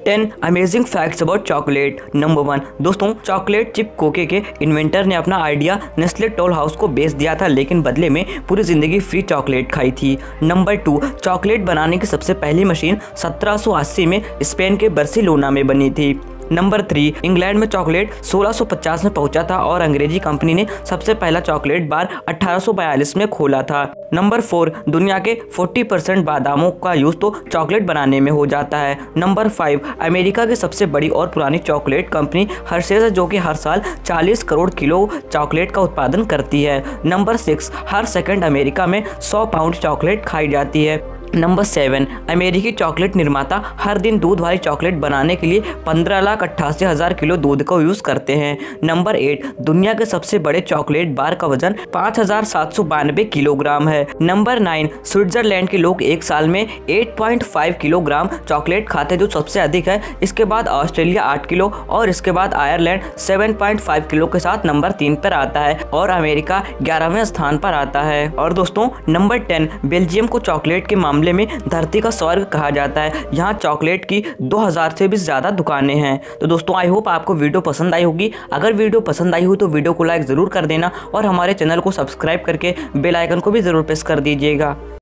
10 amazing facts about chocolate. Number 1, दोस्तों chocolate chip कोके के इन्वेंटर ने अपना आइडिया नेस्ले टोल हाउस को बेच दिया था, लेकिन बदले में पूरी जिंदगी फ्री चॉकलेट खाई थी। नंबर 2, चॉकलेट बनाने की सबसे पहली मशीन 1780 में स्पेन के बार्सिलोना में बनी थी। नंबर 3, इंग्लैंड में चॉकलेट 1650 में पहुंचा था और अंग्रेजी कंपनी ने सबसे पहला चॉकलेट बार 1842 में खोला था। नंबर 4, दुनिया के 40% बादामों का यूज तो चॉकलेट बनाने में हो जाता है। नंबर 5, अमेरिका की सबसे बड़ी और पुरानी चॉकलेट कंपनी हर्शेस है, जो कि हर साल 40 करोड़ किलो चॉकलेट का उत्पादन करती है। नंबर 6, हर सेकंड अमेरिका में 100 पाउंड चॉकलेट खाई जाती है। नंबर 7, अमेरिकी चॉकलेट निर्माता हर दिन दूध वाली चॉकलेट बनाने के लिए 15,88,000 किलो दूध का यूज़ करते हैं। नंबर 8, दुनिया के सबसे बड़े चॉकलेट बार का वजन 5,792 किलोग्राम है। नंबर 9, स्विट्जरलैंड के लोग एक साल में 8.5 किलोग्राम चॉकलेट खाते हैं, जो सबसे अधिक है। इसके बाद ऑस्ट्रेलिया 8 किलो और इसके बाद आयरलैंड 7.5 किलो के साथ नंबर 3 पर आता है और अमेरिका 11वें स्थान पर आता है। और दोस्तों नंबर 10, बेल्जियम को चॉकलेट के मामले में धरती का स्वर्ग कहा जाता है। यहाँ चॉकलेट की 2000 से भी ज्यादा दुकानें हैं। तो दोस्तों आई होप आपको वीडियो पसंद आई होगी। अगर वीडियो पसंद आई हो तो वीडियो को लाइक जरूर कर देना और हमारे चैनल को सब्सक्राइब करके बेल आइकन को भी जरूर प्रेस कर दीजिएगा।